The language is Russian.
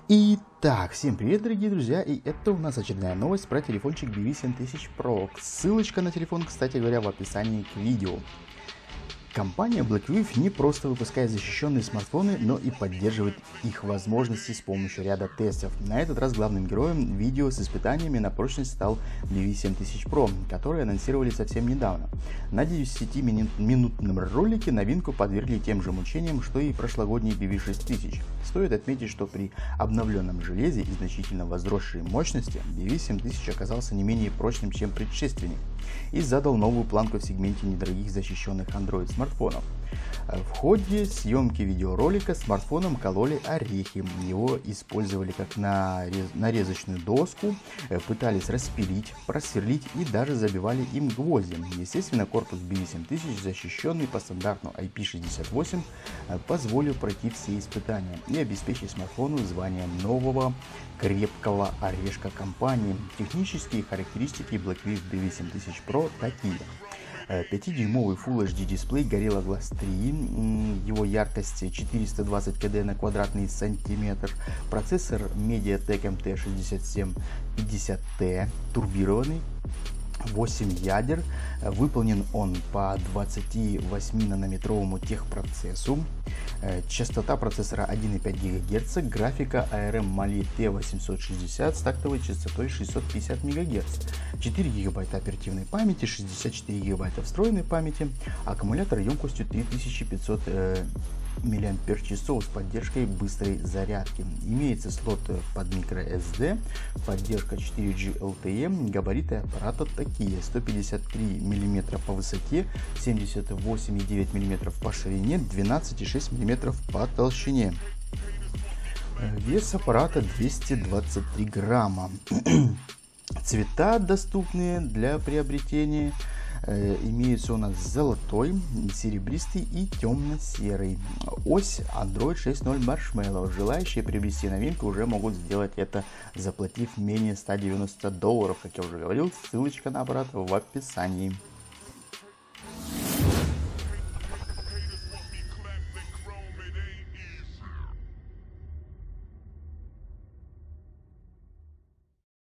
Итак, всем привет, дорогие друзья, и это у нас очередная новость про телефончик BB7000 Pro. Ссылочка на телефон, кстати говоря, в описании к видео. Компания Blackwave не просто выпускает защищенные смартфоны, но и поддерживает их возможности с помощью ряда тестов. На этот раз главным героем видео с испытаниями на прочность стал BB7000 Pro, который анонсировали совсем недавно. На 10-минутном ролике новинку подвергли тем же мучениям, что и прошлогодний BB6000. Стоит отметить, что при обновленном железе и значительно возросшей мощности BB7000 оказался не менее прочным, чем предшественник, и задал новую планку в сегменте недорогих защищенных Android смартфонов. В ходе съемки видеоролика смартфоном кололи орехи. Его использовали как нарезочную доску, пытались распилить, просверлить и даже забивали им гвозди. Естественно, корпус BB7000, защищенный по стандарту IP68, позволил пройти все испытания и обеспечить смартфону звание нового крепкого орешка компании. Технические характеристики Blackwave BB7000 Pro такие. 5-дюймовый Full HD дисплей Gorilla Glass 3, его яркость 420 кд на квадратный сантиметр, процессор MediaTek MT6750T, турбированный, 8 ядер, выполнен он по 28-нанометровому техпроцессу, частота процессора 1,5 ГГц, графика ARM Mali T860 с тактовой частотой 650 МГц, 4 ГБ оперативной памяти, 64 ГБ встроенной памяти, аккумулятор емкостью 3500 мАч с поддержкой быстрой зарядки. Имеется слот под microSD, поддержка 4G LTE, габариты аппарата такие: 153 мм по высоте, 78,9 мм по ширине, 12,6 мм по толщине. Вес аппарата 223 грамма. Цвета, доступные для приобретения, имеются у нас золотой, серебристый и темно-серый. Ось Android 6.0 Marshmallow. Желающие приобрести новинку уже могут сделать это, заплатив менее $190, как я уже говорил. Ссылочка на аппарат в описании.